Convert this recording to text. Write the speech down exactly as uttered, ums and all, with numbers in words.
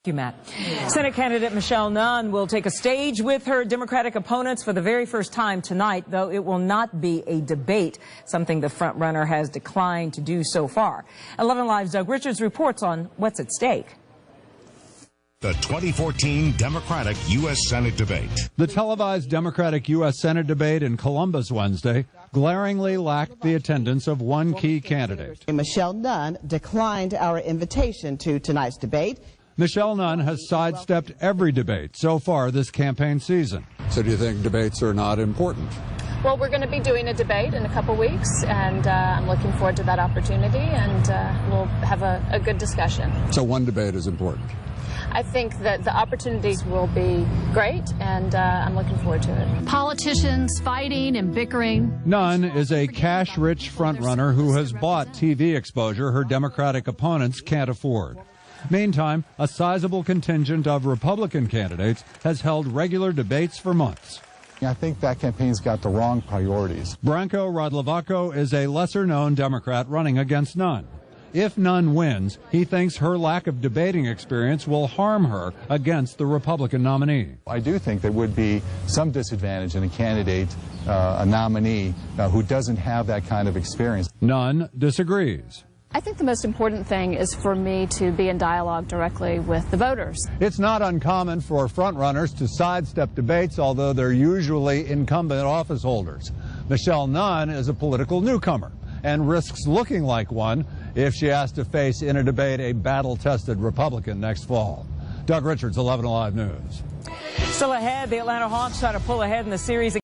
Thank you, Matt. Senate candidate Michelle Nunn will take a stage with her Democratic opponents for the very first time tonight, though it will not be a debate, something the frontrunner has declined to do so far. eleven Live's Doug Richards reports on what's at stake. The twenty fourteen Democratic U S Senate debate. The televised Democratic U S Senate debate in Columbus Wednesday glaringly lacked the attendance of one key candidate. Michelle Nunn declined our invitation to tonight's debate. Michelle Nunn has sidestepped every debate so far this campaign season. So do you think debates are not important? Well, we're going to be doing a debate in a couple weeks, and uh, I'm looking forward to that opportunity, and uh, we'll have a, a good discussion. So one debate is important? I think that the opportunities will be great, and uh, I'm looking forward to it. Politicians fighting and bickering. Nunn is a cash-rich frontrunner who has bought T V exposure her Democratic opponents can't afford. Meantime, a sizable contingent of Republican candidates has held regular debates for months. I think that campaign's got the wrong priorities. Branko Radlivako is a lesser-known Democrat running against Nunn. If Nunn wins, he thinks her lack of debating experience will harm her against the Republican nominee. I do think there would be some disadvantage in a candidate, uh, a nominee, uh, who doesn't have that kind of experience. Nunn disagrees. I think the most important thing is for me to be in dialogue directly with the voters. It's not uncommon for frontrunners to sidestep debates, although they're usually incumbent office holders. Michelle Nunn is a political newcomer and risks looking like one if she has to face in a debate a battle-tested Republican next fall. Doug Richards, eleven Alive News. Still ahead, the Atlanta Hawks try to pull ahead in the series